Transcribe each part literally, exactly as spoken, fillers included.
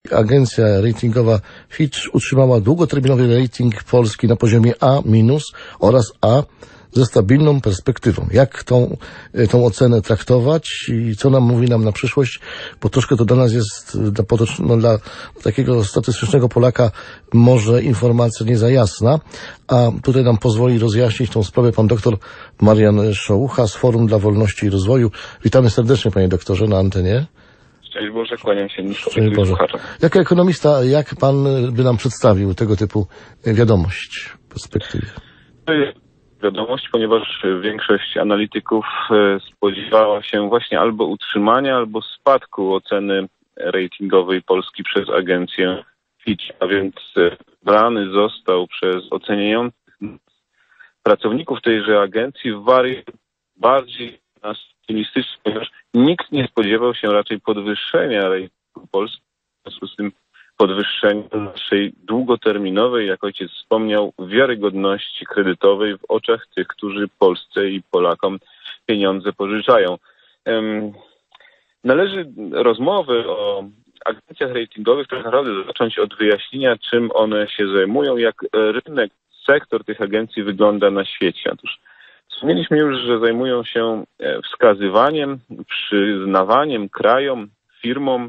Agencja ratingowa Fitch utrzymała długoterminowy rating Polski na poziomie A minus oraz A ze stabilną perspektywą. Jak tą, tą ocenę traktować i co nam mówi nam na przyszłość, bo troszkę to dla nas jest, dla, no, dla takiego statystycznego Polaka może informacja nie za jasna, a tutaj nam pozwoli rozjaśnić tą sprawę pan doktor Marian Szołucha z Forum dla Wolności i Rozwoju. Witamy serdecznie, panie doktorze, na antenie. Szczęść Boże, kłaniam się nisko słuchaczom. Jako ekonomista, jak pan by nam przedstawił tego typu wiadomość w perspektywie? To jest wiadomość, ponieważ większość analityków spodziewała się właśnie albo utrzymania, albo spadku oceny ratingowej Polski przez agencję Fitch, a więc brany został przez oceniających pracowników tejże agencji w wariant bardziej optymistyczny, ponieważ nikt nie spodziewał się raczej podwyższenia ratingu Polski, w związku z tym podwyższenia naszej długoterminowej, jak ojciec wspomniał, wiarygodności kredytowej w oczach tych, którzy Polsce i Polakom pieniądze pożyczają. Um, należy rozmowy o agencjach ratingowych tak naprawdę zacząć od wyjaśnienia, czym one się zajmują, jak rynek, sektor tych agencji wygląda na świecie. Otóż wspomnieliśmy już, że zajmują się wskazywaniem, przyznawaniem krajom, firmom,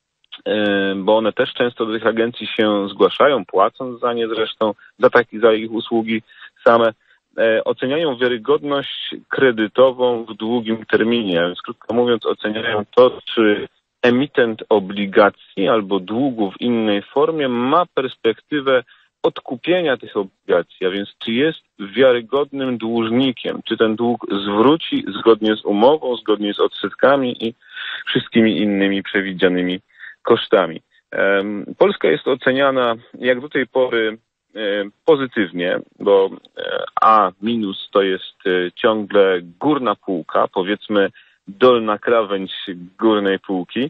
bo one też często do tych agencji się zgłaszają, płacąc za nie zresztą, za, taki, za ich usługi same, oceniają wiarygodność kredytową w długim terminie. Więc krótko mówiąc, oceniają to, czy emitent obligacji albo długu w innej formie ma perspektywę odkupienia tych obligacji, a więc czy jest wiarygodnym dłużnikiem, czy ten dług zwróci zgodnie z umową, zgodnie z odsetkami i wszystkimi innymi przewidzianymi kosztami. Polska jest oceniana jak do tej pory pozytywnie, bo A minus to jest ciągle górna półka, powiedzmy dolna krawędź górnej półki.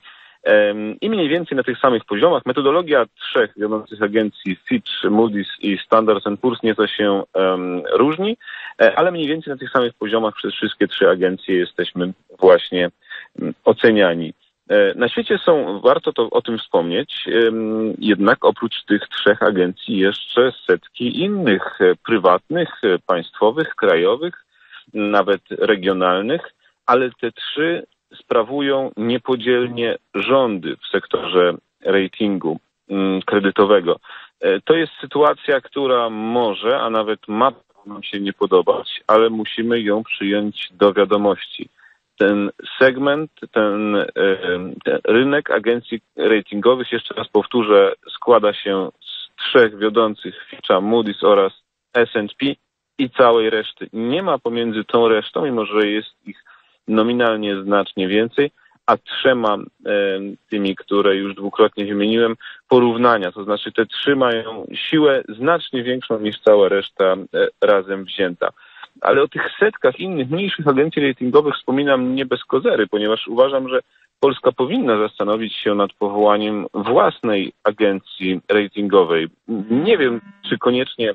I mniej więcej na tych samych poziomach. Metodologia trzech wiodących agencji Fitch, Moody's i Standard and Poor's nieco się um, różni, ale mniej więcej na tych samych poziomach przez wszystkie trzy agencje jesteśmy właśnie um, oceniani. Na świecie są, warto to o tym wspomnieć, um, jednak oprócz tych trzech agencji jeszcze setki innych prywatnych, państwowych, krajowych, nawet regionalnych, ale te trzy sprawują niepodzielnie rządy w sektorze ratingu kredytowego. To jest sytuacja, która może, a nawet ma nam się nie podobać, ale musimy ją przyjąć do wiadomości. Ten segment, ten, ten rynek agencji ratingowych, jeszcze raz powtórzę, składa się z trzech wiodących, Fitcha, Moody's oraz S and P i całej reszty. Nie ma pomiędzy tą resztą, mimo że jest ich nominalnie znacznie więcej, a trzema e, tymi, które już dwukrotnie wymieniłem, porównania. To znaczy te trzy mają siłę znacznie większą niż cała reszta e, razem wzięta. Ale o tych setkach innych, mniejszych agencji ratingowych wspominam nie bez kozery, ponieważ uważam, że Polska powinna zastanowić się nad powołaniem własnej agencji ratingowej. Nie wiem, czy koniecznie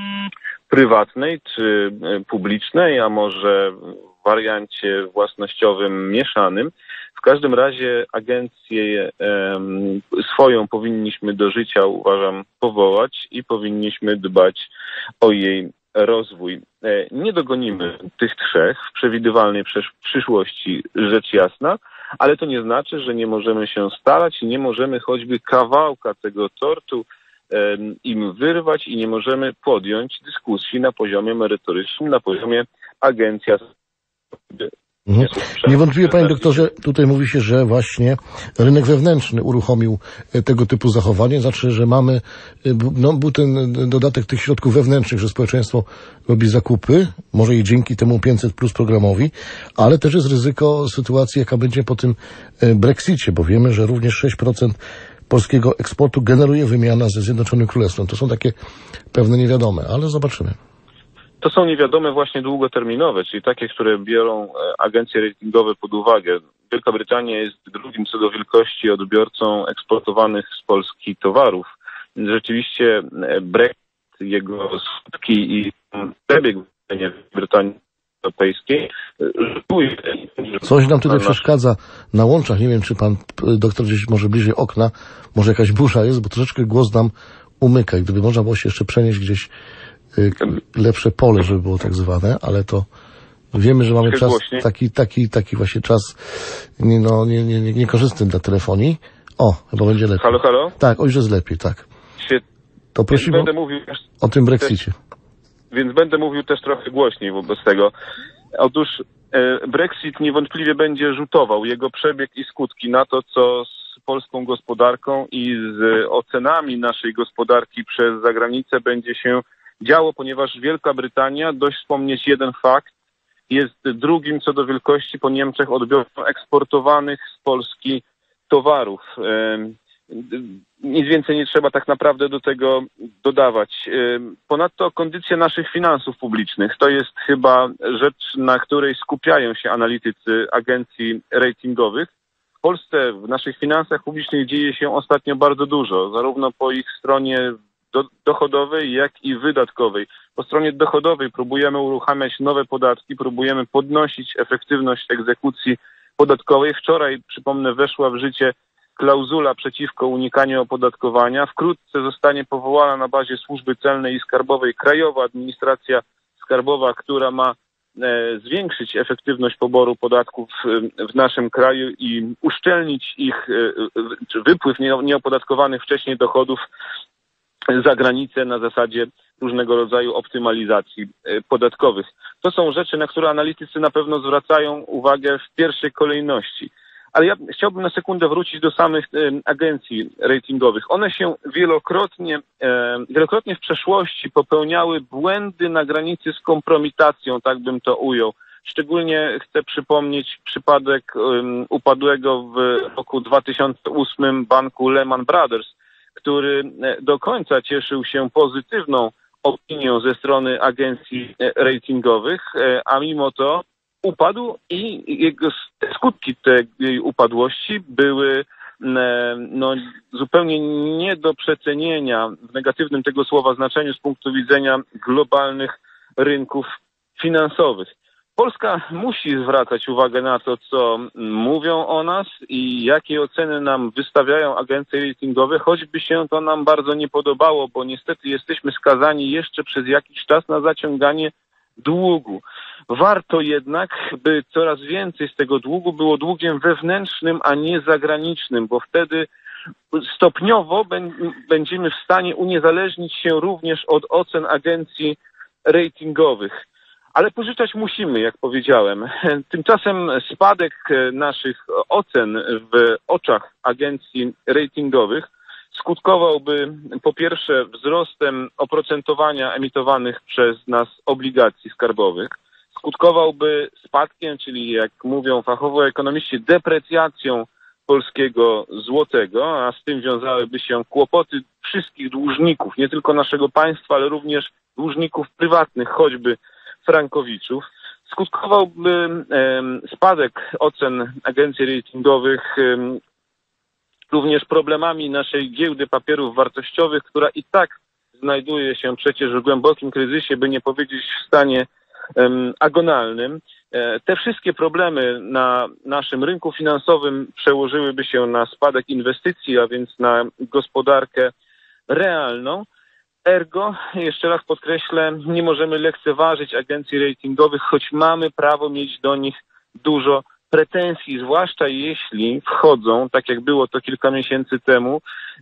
prywatnej, czy publicznej, a może w wariancie własnościowym mieszanym. W każdym razie agencję um, swoją powinniśmy do życia, uważam, powołać i powinniśmy dbać o jej rozwój. Nie dogonimy tych trzech w przewidywalnej przyszłości, rzecz jasna, ale to nie znaczy, że nie możemy się starać i nie możemy choćby kawałka tego tortu um, im wyrwać i nie możemy podjąć dyskusji na poziomie merytorycznym, na poziomie agencja. Mhm. Niewątpliwie, panie doktorze, tutaj mówi się, że właśnie rynek wewnętrzny uruchomił tego typu zachowanie, znaczy, że mamy, no, był ten dodatek tych środków wewnętrznych, że społeczeństwo robi zakupy, może i dzięki temu pięćset plus programowi, ale też jest ryzyko sytuacji, jaka będzie po tym Brexicie, bo wiemy, że również sześć procent polskiego eksportu generuje wymiana ze Zjednoczonym Królestwem. To są takie pewne niewiadome, ale zobaczymy. To są niewiadome właśnie długoterminowe, czyli takie, które biorą agencje ratingowe pod uwagę. Wielka Brytania jest drugim co do wielkości odbiorcą eksportowanych z Polski towarów. Rzeczywiście Brexit, jego skutki i przebieg w Brytanii Europejskiej. Coś nam tutaj przeszkadza na łączach. Nie wiem, czy pan doktor gdzieś może bliżej okna, może jakaś burza jest, bo troszeczkę głos nam umyka. Gdyby można było się jeszcze przenieść gdzieś y, lepsze pole, żeby było tak zwane, ale to wiemy, że mamy czas taki, taki, taki właśnie czas nie, no, nie, nie, nie, niekorzystny dla telefonii. O, chyba będzie lepiej. Halo, halo? Tak, o, już jest lepiej, tak. To prosimy będę mówił o tym Brexicie. Też, więc będę mówił też trochę głośniej wobec tego. Otóż e, Brexit niewątpliwie będzie rzutował, jego przebieg i skutki na to, co z polską gospodarką i z ocenami naszej gospodarki przez zagranicę będzie się działo, ponieważ Wielka Brytania, dość wspomnieć jeden fakt, jest drugim co do wielkości po Niemczech odbiorcą eksportowanych z Polski towarów. Nic więcej nie trzeba tak naprawdę do tego dodawać. Ponadto kondycja naszych finansów publicznych to jest chyba rzecz, na której skupiają się analitycy agencji ratingowych. W Polsce w naszych finansach publicznych dzieje się ostatnio bardzo dużo, zarówno po ich stronie do, dochodowej, jak i wydatkowej. Po stronie dochodowej próbujemy uruchamiać nowe podatki, próbujemy podnosić efektywność egzekucji podatkowej. Wczoraj, przypomnę, weszła w życie klauzula przeciwko unikaniu opodatkowania. Wkrótce zostanie powołana na bazie Służby Celnej i Skarbowej Krajowa Administracja Skarbowa, która ma e, zwiększyć efektywność poboru podatków w, w naszym kraju i uszczelnić ich e, czy wypływ nie, nieopodatkowanych wcześniej dochodów za granicę na zasadzie różnego rodzaju optymalizacji podatkowych. To są rzeczy, na które analitycy na pewno zwracają uwagę w pierwszej kolejności. Ale ja chciałbym na sekundę wrócić do samych e, agencji ratingowych. One się wielokrotnie, e, wielokrotnie w przeszłości popełniały błędy na granicy z kompromitacją, tak bym to ujął. Szczególnie chcę przypomnieć przypadek um, upadłego w roku dwa tysiące ósmym banku Lehman Brothers, który do końca cieszył się pozytywną opinią ze strony agencji ratingowych, a mimo to upadł i jego skutki tej upadłości były no, zupełnie nie do przecenienia w negatywnym tego słowa znaczeniu z punktu widzenia globalnych rynków finansowych. Polska musi zwracać uwagę na to, co mówią o nas i jakie oceny nam wystawiają agencje ratingowe, choćby się to nam bardzo nie podobało, bo niestety jesteśmy skazani jeszcze przez jakiś czas na zaciąganie długu. Warto jednak, by coraz więcej z tego długu było długiem wewnętrznym, a nie zagranicznym, bo wtedy stopniowo będziemy w stanie uniezależnić się również od ocen agencji ratingowych. Ale pożyczać musimy, jak powiedziałem. Tymczasem spadek naszych ocen w oczach agencji ratingowych skutkowałby po pierwsze wzrostem oprocentowania emitowanych przez nas obligacji skarbowych, skutkowałby spadkiem, czyli jak mówią fachowo ekonomiści, deprecjacją polskiego złotego, a z tym wiązałyby się kłopoty wszystkich dłużników, nie tylko naszego państwa, ale również dłużników prywatnych, choćby frankowiczów. Skutkowałby e, spadek ocen agencji ratingowych e, również problemami naszej giełdy papierów wartościowych, która i tak znajduje się przecież w głębokim kryzysie, by nie powiedzieć w stanie e, agonalnym. E, te wszystkie problemy na naszym rynku finansowym przełożyłyby się na spadek inwestycji, a więc na gospodarkę realną. Ergo, jeszcze raz podkreślę, nie możemy lekceważyć agencji ratingowych, choć mamy prawo mieć do nich dużo pretensji, zwłaszcza jeśli wchodzą, tak jak było to kilka miesięcy temu,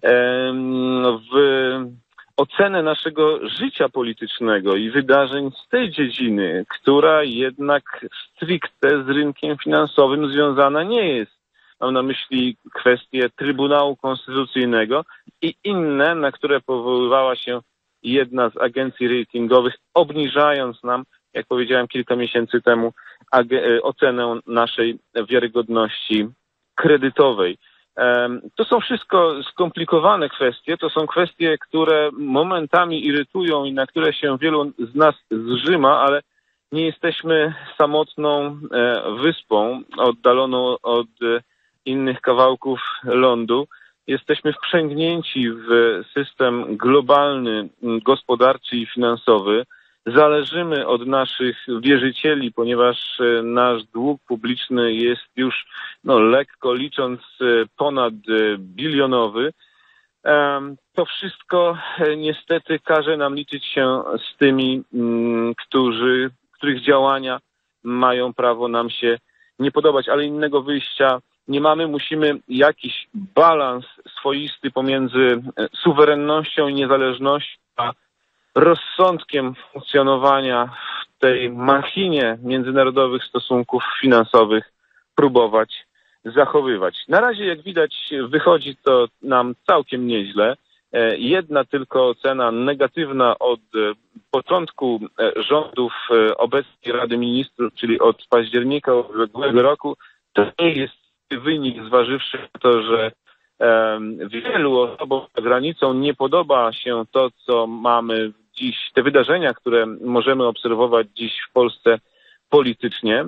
w ocenę naszego życia politycznego i wydarzeń z tej dziedziny, która jednak stricte z rynkiem finansowym związana nie jest. Mam na myśli kwestie Trybunału Konstytucyjnego i inne, na które powoływała się jedna z agencji ratingowych, obniżając nam, jak powiedziałem kilka miesięcy temu, ocenę naszej wiarygodności kredytowej. To są wszystko skomplikowane kwestie, to są kwestie, które momentami irytują i na które się wielu z nas zżyma, ale nie jesteśmy samotną wyspą oddaloną od innych kawałków lądu. Jesteśmy wprzęgnięci w system globalny, gospodarczy i finansowy. zależymy od naszych wierzycieli, ponieważ nasz dług publiczny jest już, no, lekko licząc, ponad bilionowy. To wszystko niestety każe nam liczyć się z tymi, którzy, których działania mają prawo nam się nie podobać, ale innego wyjścia nie mamy. Musimy jakiś balans swoisty pomiędzy suwerennością i niezależnością a rozsądkiem funkcjonowania w tej machinie międzynarodowych stosunków finansowych próbować zachowywać. Na razie, jak widać, wychodzi to nam całkiem nieźle. Jedna tylko ocena negatywna od początku rządów obecnej Rady Ministrów, czyli od października ubiegłego roku, to nie jest wynik, zważywszy na to, że wielu osobom za granicą nie podoba się to, co mamy dziś, te wydarzenia, które możemy obserwować dziś w Polsce politycznie.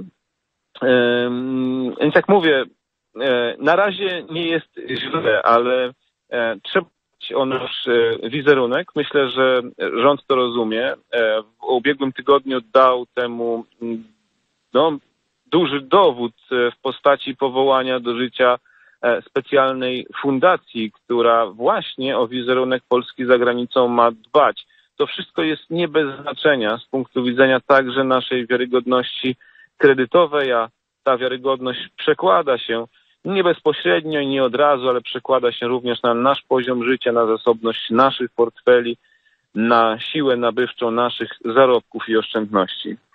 Więc jak mówię, na razie nie jest źle, ale trzeba dbać o nasz wizerunek. Myślę, że rząd to rozumie. W ubiegłym tygodniu dał temu, no, duży dowód w postaci powołania do życia specjalnej fundacji, która właśnie o wizerunek Polski za granicą ma dbać. To wszystko jest nie bez znaczenia z punktu widzenia także naszej wiarygodności kredytowej, a ta wiarygodność przekłada się nie bezpośrednio i nie od razu, ale przekłada się również na nasz poziom życia, na zasobność naszych portfeli, na siłę nabywczą naszych zarobków i oszczędności.